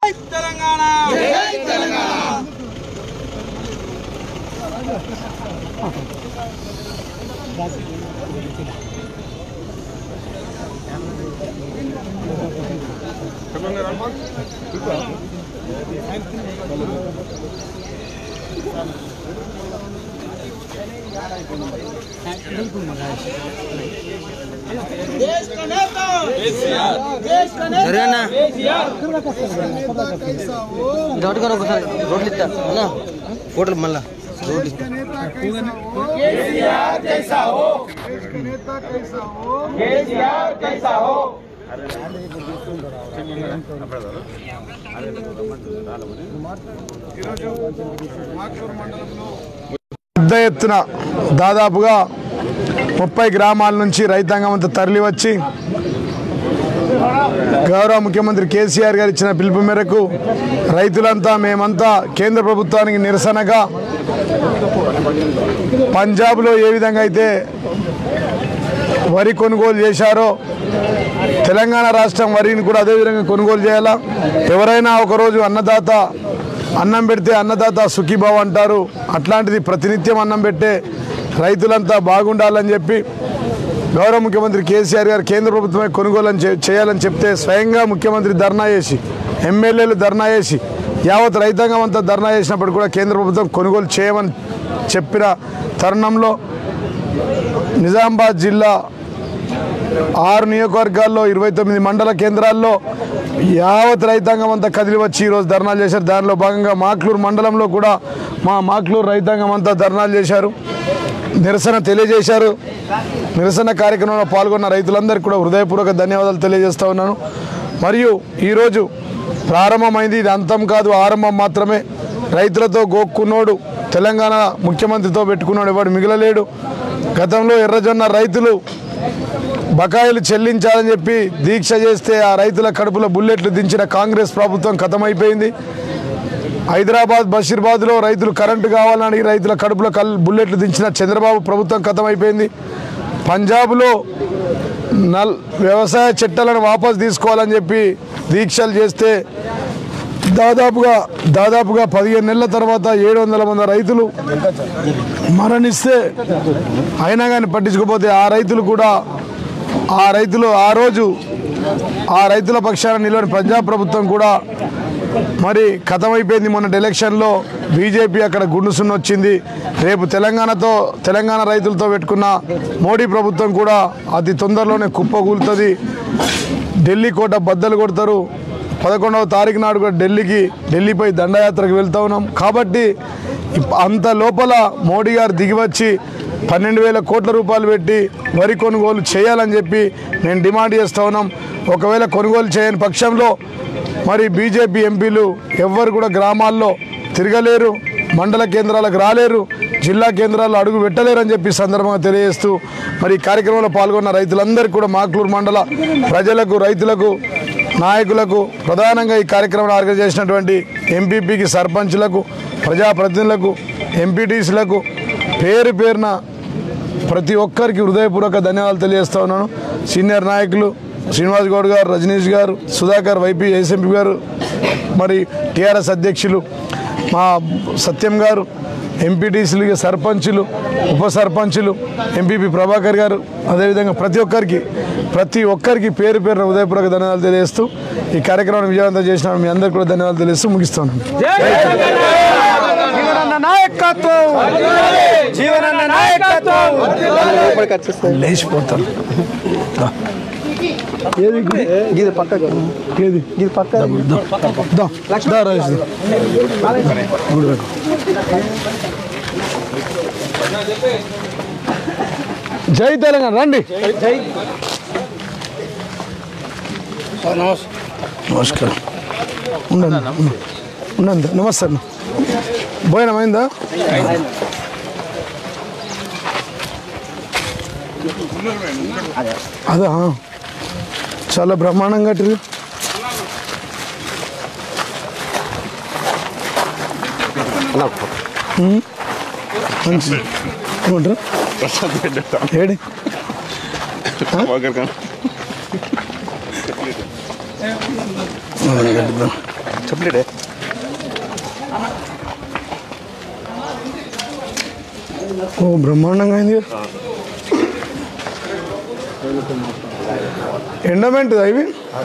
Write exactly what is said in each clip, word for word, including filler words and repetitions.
తెలంగాణ జై తెలంగాణ देश का नेता केसीआर देश का नेता केसीआर डॉट करो सर रोड लिखता ना फोटो मल्ला रोड लिखता केसीआर कैसा हो देश का नेता कैसा हो केसीआर कैसा हो పెద్ద ఎత్తున దాదాపుగా ముప్పై గ్రామాల నుంచి రైతాంగం అంతా తరలి వచ్చి గౌరవ ముఖ్యమంత్రి కేసీఆర్ గారు ఇచ్చిన పిలుపు మేరకు రైతులంతా మేమంతా కేంద్ర ప్రభుత్వానికి నిరసనగా పంజాబ్లో ఏ విధంగా అయితే వరి కొనుగోలు చేశారో తెలంగాణ రాష్ట్రం వరిని కూడా అదే విధంగా కొనుగోలు చేయాలా. ఎవరైనా ఒకరోజు అన్నదాత అన్నం పెడితే అన్నదాత సుఖీభావ అంటారు. అట్లాంటిది ప్రతినిత్యం అన్నం పెట్టే రైతులంతా బాగుండాలని చెప్పి గౌరవ ముఖ్యమంత్రి కేసీఆర్ గారు కేంద్ర ప్రభుత్వమే కొనుగోలు చేయాలని చెప్తే స్వయంగా ముఖ్యమంత్రి ధర్నా చేసి ఎమ్మెల్యేలు ధర్నా చేసి యావత్ రైతాంగం అంతా ధర్నా చేసినప్పుడు కూడా కేంద్ర ప్రభుత్వం కొనుగోలు చేయమని చెప్పిన తరుణంలో నిజామాబాద్ జిల్లా ఆరు నియోజకవర్గాల్లో ఇరవై తొమ్మిది మండల కేంద్రాల్లో యావత్ రైతాంగం అంతా కదిలి వచ్చి ఈరోజు ధర్నాలు చేశారు. దానిలో భాగంగా మాక్లూరు మండలంలో కూడా మా మాక్లూరు రైతాంగం అంతా ధర్నాలు చేశారు, నిరసన తెలియజేశారు. నిరసన కార్యక్రమంలో పాల్గొన్న రైతులందరికీ కూడా హృదయపూర్వక ధన్యవాదాలు తెలియజేస్తూ ఉన్నాను. మరియు ఈరోజు ప్రారంభమైంది, ఇది అంతం కాదు, ఆరంభం మాత్రమే. రైతులతో గోక్కున్నోడు తెలంగాణ ముఖ్యమంత్రితో పెట్టుకున్నాడు ఎవడు మిగలలేడు. గతంలో ఎర్రజొన్న రైతులు బకాయిలు చెల్లించాలని చెప్పి దీక్ష చేస్తే ఆ రైతుల కడుపులో బుల్లెట్లు దించిన కాంగ్రెస్ ప్రభుత్వం ఖతమైపోయింది. హైదరాబాద్ బషీర్బాద్లో రైతులు కరెంటు కావాలని రైతుల కడుపులో కల్ బుల్లెట్లు దించిన చంద్రబాబు ప్రభుత్వం ఖతమైపోయింది. పంజాబ్లో నల్ వ్యవసాయ చట్టాలను వాపసు తీసుకోవాలని చెప్పి దీక్షలు చేస్తే దాదాపుగా దాదాపుగా పదిహేను నెలల తర్వాత ఏడు వందల మంది రైతులు మరణిస్తే అయినా కానీ పట్టించుకోకపోతే ఆ రైతులు కూడా ఆ రైతులు ఆ రోజు ఆ రైతుల పక్షాన నిలబడి పంజాబ్ ప్రభుత్వం కూడా మరి ఖతమైపోయింది. మొన్నటి ఎలక్షన్లో బీజేపీ అక్కడ గుండు సున్న వచ్చింది. రేపు తెలంగాణతో తెలంగాణ రైతులతో పెట్టుకున్న మోడీ ప్రభుత్వం కూడా అతి తొందరలోనే కుప్పకూలుతుంది. ఢిల్లీ కోట బద్దలు కొడతారు. పదకొండవ తారీఖు నాడు కూడా ఢిల్లీకి ఢిల్లీపై దండయాత్రకు వెళ్తూ ఉన్నాం. కాబట్టి అంత లోపల మోడీ గారు దిగివచ్చి పన్నెండు వేల కోట్ల రూపాయలు పెట్టి వరి కొనుగోలు చేయాలని చెప్పి నేను డిమాండ్ చేస్తూ ఉన్నాం. ఒకవేళ కొనుగోలు చేయని పక్షంలో మరి బీజేపీ ఎంపీలు ఎవ్వరు కూడా గ్రామాల్లో తిరగలేరు, మండల కేంద్రాలకు రాలేరు, జిల్లా కేంద్రాల్లో అడుగు పెట్టలేరని చెప్పి సందర్భంగా తెలియజేస్తూ మరి ఈ కార్యక్రమంలో పాల్గొన్న రైతులందరికీ కూడా మాక్లూరు మండల ప్రజలకు, రైతులకు, నాయకులకు, ప్రధానంగా ఈ కార్యక్రమాన్ని ఆర్గనైజ్ చేసినటువంటి ఎంపీపీకి, సర్పంచ్లకు, ప్రజాప్రతినిధులకు, ఎంపీటీసీలకు పేరు పేరున ప్రతి ఒక్కరికి హృదయపూర్వక ధన్యవాదాలు తెలియజేస్తూ ఉన్నాను. సీనియర్ నాయకులు శ్రీనివాస్ గౌడ్ గారు, రజనీష్ గారు, సుధాకర్, వైపీ ఎస్ఎంపీ గారు, మరి టీఆర్ఎస్ అధ్యక్షులు మా సత్యం గారు, ఎంపీటీసీలు, సర్పంచులు, ఉప సర్పంచులు, ఎంపీపీ ప్రభాకర్ గారు, అదేవిధంగా ప్రతి ఒక్కరికి ప్రతి ఒక్కరికి పేరు పేరున హృదయపూర్వక ధన్యవాదాలు తెలియజేస్తూ ఈ కార్యక్రమాన్ని విజయవంతం చేసిన మీ అందరికీ కూడా ధన్యవాదాలు తెలియజేస్తూ ముగిస్తాను. లేచిపోతాను. ఏది ఇది పక్క ఏది ఇది పక్క జై తెలంగాణ రండి. నమస్కారం. ఉండండి ఉండండి. నమస్తే. భోజనం అయిందా? అదా చాలా బ్రహ్మాండంగా కట్టిరు. మంచిది ఏడి కట్టిద్దాం. చెప్పలేడే ఓ బ్రహ్మాండంగా అయింది. ఎండమెంట్ అవి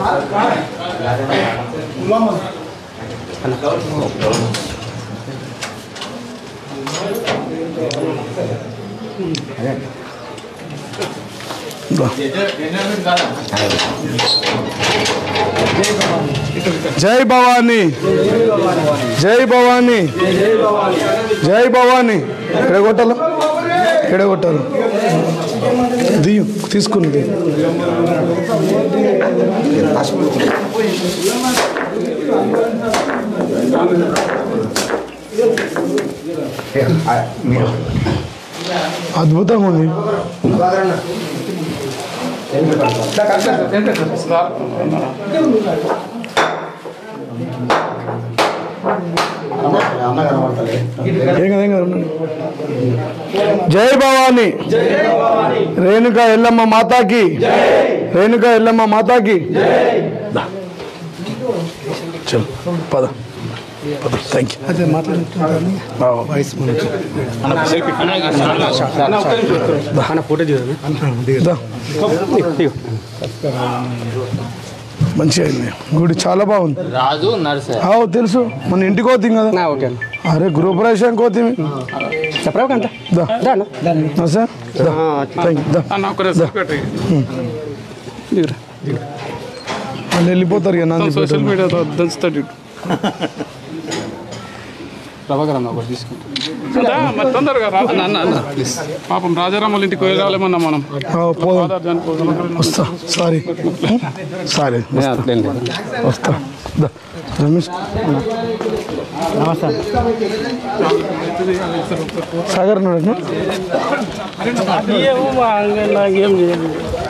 జై భవానీ జై భవానీ జై భవానీ ఎడగొట్టాలి ఎడగొట్టాలి దియ్యం తీసుకుని అద్భుతంగా ఉంది. జై భవానీ రేణుకా ఎల్లమ్మ మాతాకి రేణుకా ఎల్లమ్మ మాతాకి చల్ పద థ్యాంక్ యూ. అదే ఫోటో మంచిగా అయింది. గుడి చాలా బాగుంది. రాజు నర్సే తెలుసు మన ఇంటికి పోతుంది కదా. ఓకే అరే గృహప్రవేశానికి పోతుంది చెప్పరాకంట సార్. వాళ్ళు వెళ్ళిపోతారు ఇక నంది సోషల్ మీడియాతో దంచుతాడు ప్రభాకర్ అన్న ఒకటి తీసుకుంటా తొందరగా ప్లీజ్. పాపం రాజారాం వాళ్ళ ఇంటికి వెళ్ళాలేమన్నా మనం. వస్తా సారీ సారీ వస్తా. రమేష్ సాగర్ నాకేం చేయాలి.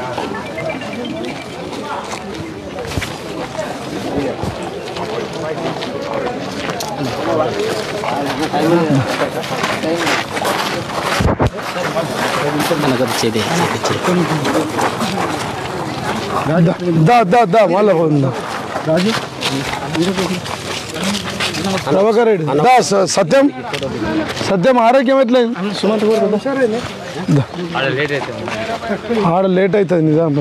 మళ్ళా రాజు ప్రభాకర్ రెడ్డి దా సత్యం సత్యం ఆరోగ్యం ఎట్లా సుమంత్ ఆడ లేట్ అవుతుంది నిజాం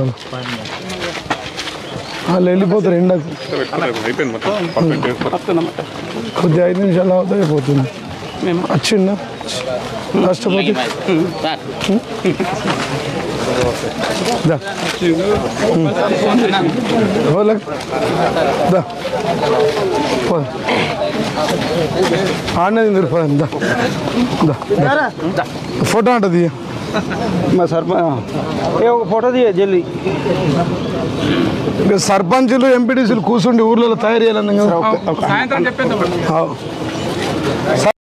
వాళ్ళు వెళ్ళిపోతారు ఎండకు. కొద్దిగా ఐదు నిమిషాలు అవుతా అయిపోతుంది. వచ్చిందా రాష్ట్రపతి ఆడనేది నిరుపదండి. ఫోటో అంటది ఫోటో తీయ జల్లి. ఇంకా సర్పంచులు ఎంపీటీసీలు కూర్చుండి ఊర్లలో తయారు చేయాలన్నా కదా.